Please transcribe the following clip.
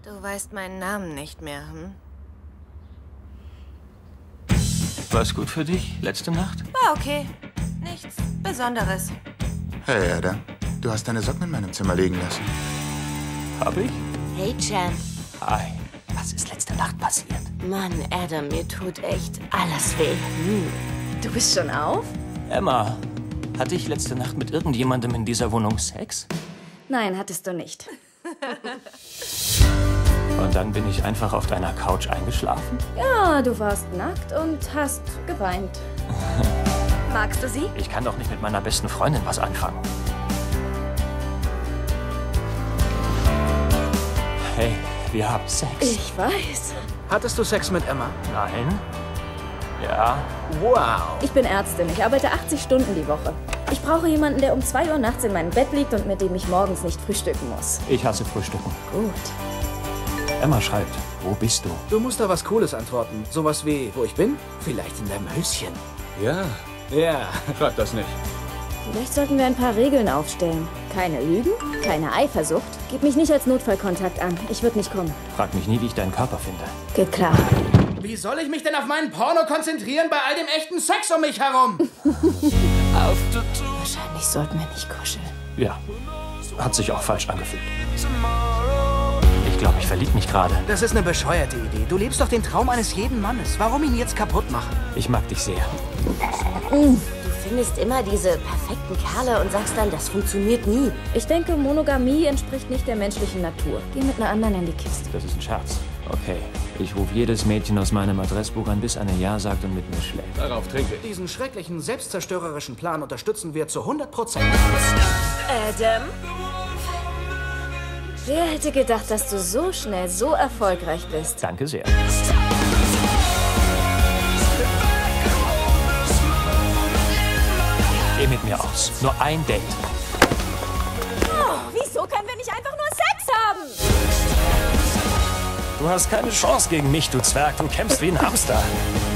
Du weißt meinen Namen nicht mehr, hm? War's gut für dich letzte Nacht? War okay. Nichts Besonderes. Hey, Adam. Du hast deine Socken in meinem Zimmer liegen lassen. Hab ich? Hey, Champ. Hi. Was ist letzte Nacht passiert? Mann, Adam, mir tut echt alles weh. Du bist schon auf? Emma, hatte ich letzte Nacht mit irgendjemandem in dieser Wohnung Sex? Nein, hattest du nicht. Und dann bin ich einfach auf deiner Couch eingeschlafen? Ja, du warst nackt und hast geweint. Magst du sie? Ich kann doch nicht mit meiner besten Freundin was anfangen. Hey, wir haben Sex. Ich weiß. Hattest du Sex mit Emma? Nein. Ja. Wow. Ich bin Ärztin. Ich arbeite 80 Stunden die Woche. Ich brauche jemanden, der um 2 Uhr nachts in meinem Bett liegt und mit dem ich morgens nicht frühstücken muss. Ich hasse Frühstücken. Gut. Emma schreibt, wo bist du? Du musst da was Cooles antworten. Sowas wie, wo ich bin? Vielleicht in deinem Höschen. Ja, Ja. schreib das nicht. Vielleicht sollten wir ein paar Regeln aufstellen. Keine Lügen, keine Eifersucht. Gib mich nicht als Notfallkontakt an. Ich würde nicht kommen. Frag mich nie, wie ich deinen Körper finde. Geht klar. Wie soll ich mich denn auf meinen Porno konzentrieren bei all dem echten Sex um mich herum? Wahrscheinlich sollten wir nicht kuscheln. Ja, hat sich auch falsch angefühlt. Ich glaube, ich verlieb mich gerade. Das ist eine bescheuerte Idee. Du lebst doch den Traum eines jeden Mannes. Warum ihn jetzt kaputt machen? Ich mag dich sehr. Du findest immer diese perfekten Kerle und sagst dann, das funktioniert nie. Ich denke, Monogamie entspricht nicht der menschlichen Natur. Geh mit einer anderen in die Kiste. Das ist ein Scherz. Okay, ich rufe jedes Mädchen aus meinem Adressbuch an, bis eine Ja sagt und mit mir schläft. Darauf trinke ich. Diesen schrecklichen, selbstzerstörerischen Plan unterstützen wir zu 100%. Adam? Wer hätte gedacht, dass du so schnell so erfolgreich bist? Danke sehr. Geh mit mir aus. Nur ein Date. Wieso können wir nicht einfach nur Sex haben? Du hast keine Chance gegen mich, du Zwerg. Du kämpfst wie ein Hamster.